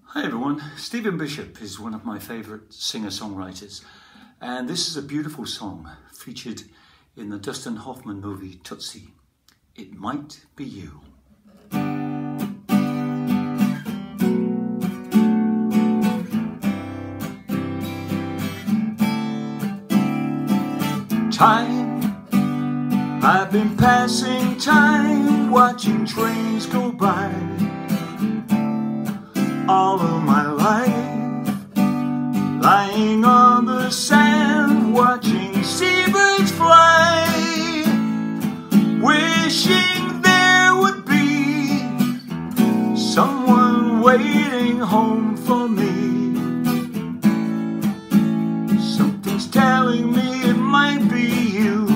Hi everyone, Stephen Bishop is one of my favourite singer-songwriters, and this is a beautiful song featured in the Dustin Hoffman movie Tootsie. It Might Be You. Time, I've been passing time, watching trains go by. All of my life, lying on the sand, watching seabirds fly, wishing there would be someone waiting home for me. Something's telling me it might be you.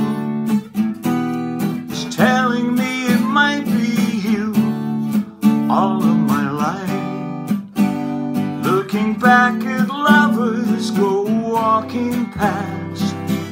It's telling me it might be you. All of my life, looking back at lovers go walking past.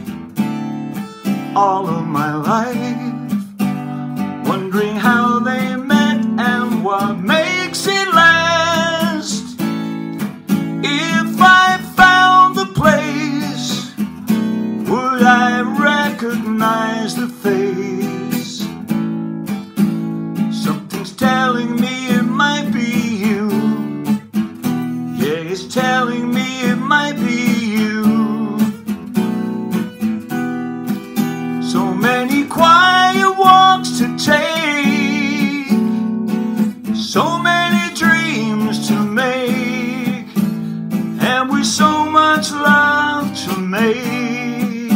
All of my life, wondering how they met and what makes it last. If I found the place, would I recognize the face? Something's telling me it might be you. It's telling me it might be you. So many quiet walks to take, so many dreams to make, and with so much love to make.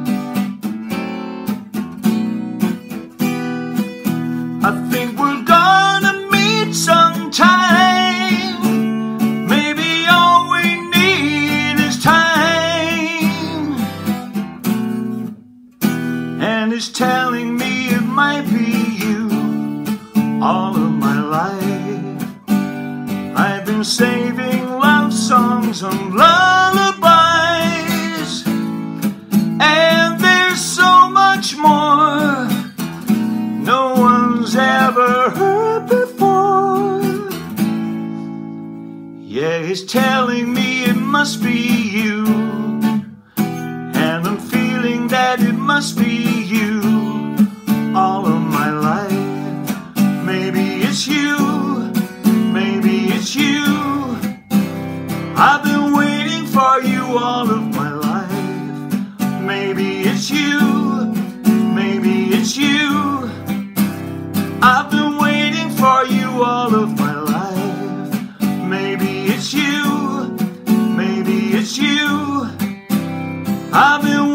I think we're gonna meet sometime. And it's telling me it might be you. All of my life, I've been saving love songs and lullabies, and there's so much more no one's ever heard before. Yeah, it's telling me it must be you, and I'm feeling that it must be you. All of my life, maybe it's you, maybe it's you. I've been waiting for you all of my life. Maybe it's you, maybe it's you. I've been waiting for you all of my life. Maybe it's you, maybe it's you. I've been